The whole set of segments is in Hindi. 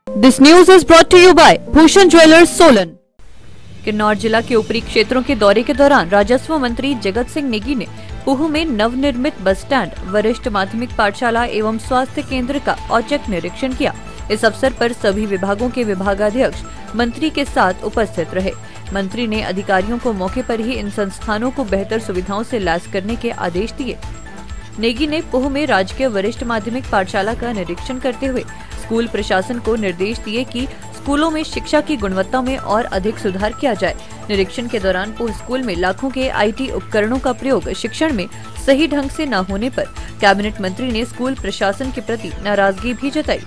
This news is brought to you by Bhushan jewellers Solan. Kinnaur जिला के ऊपरी क्षेत्रों के दौरे के दौरान राजस्व मंत्री जगत सिंह नेगी ने पूह में नवनिर्मित बस स्टैंड, वरिष्ठ माध्यमिक पाठशाला एवं स्वास्थ्य केंद्र का औचक निरीक्षण किया। इस अवसर पर सभी विभागों के विभागाध्यक्ष मंत्री के साथ उपस्थित रहे। मंत्री ने अधिकारियों को मौके पर ही इन संस्थानों को बेहतर सुविधाओं से लैस करने के आदेश दिए। नेगी ने पूह में राजकीय वरिष्ठ माध्यमिक पाठशाला का निरीक्षण करते हुए स्कूल प्रशासन को निर्देश दिए कि स्कूलों में शिक्षा की गुणवत्ता में और अधिक सुधार किया जाए। निरीक्षण के दौरान पूह स्कूल में लाखों के IT उपकरणों का प्रयोग शिक्षण में सही ढंग से न होने पर कैबिनेट मंत्री ने स्कूल प्रशासन के प्रति नाराजगी भी जताई।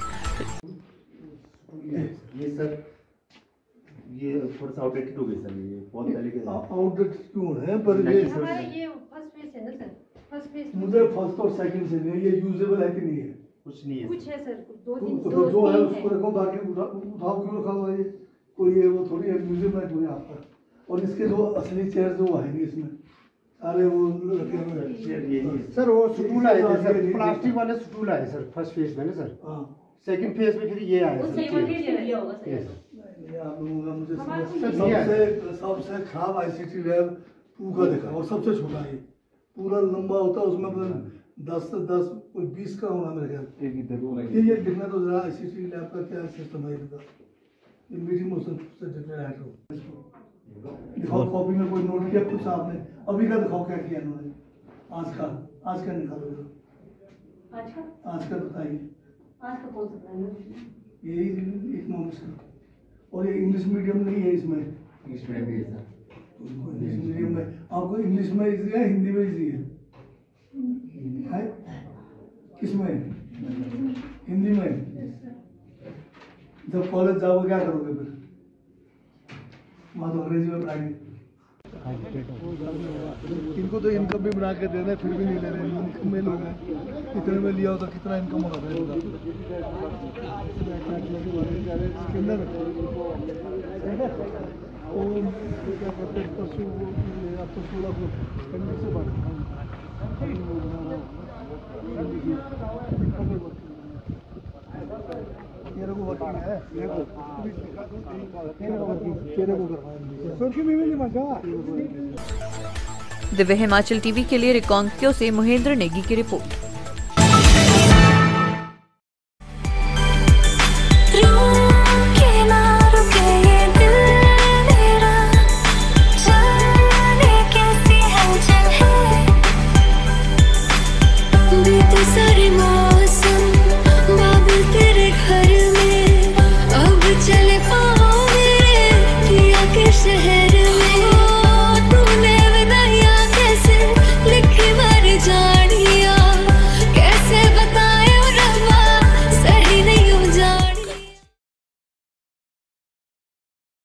ये थोड़ा सा आउटडेटेड हो गए सर, ये बहुत पहले के आउटडेटेड क्यों है? पर ये फर्स्ट फेज है ना सर, फर्स्ट फेज मुझे फर्स्ट और सेकंड से नहीं, ये यूजेबल है कि नहीं है? कुछ नहीं है, कुछ है सर, दो तो जो है उसको रखो, बाकी उठाओ क्यों रखा हुआ है? कोई ये वो थोड़ी है, म्यूजियम है पूरे आपका। और इसके जो असली चेयर जो है नहीं इसमें सारे वो रखे हुए हैं सर। वो स्टूल आए थे सर, प्लास्टिक वाले स्टूल आए सर फर्स्ट फेज में ना सर। हां, सेकंड फेज में फिर ये आया सर। ये आप लोगों का मुझे सबसे खराब ICT लैब पूह का देखा, और सबसे छोटा है, पूरा लंबा होता है, उसमें 10 से 10 कोई 20 का होना मेरे ख्याल। ये दिखना तो जरा ICT लैब का क्या सिस्टम है इनका, ये मीटिंग मोशन से डिफरेंट है। दिखाओ कॉपी में कोई नोट किया कुछ आपने, अभी का दिखाओ क्या किया इन्होंने, आज का निकालो, आज का बताइए, आज का कौन सा? यही इकोनॉमिक्स का। और ये इंग्लिश मीडियम नहीं है, इसमें इंग्लिश मीडियम भी है सर। इंग्लिश मीडियम में आपको इंग्लिश में इजी है, हिंदी में इजी है? किसमें? हिंदी में। जब कॉलेज जाओगे क्या करोगे फिर? वहाँ तो अंग्रेजी में पढ़ाएंगे। इनको तो इनकम भी बना के दे रहे, फिर भी नहीं ले रहे। इनकम में लोग हैं, इतने में लिया होता कितना इनकम होगा इनका? पशु दिव्य हिमाचल टीवी के लिए रिकांगपिओ से महेंद्र नेगी की रिपोर्ट।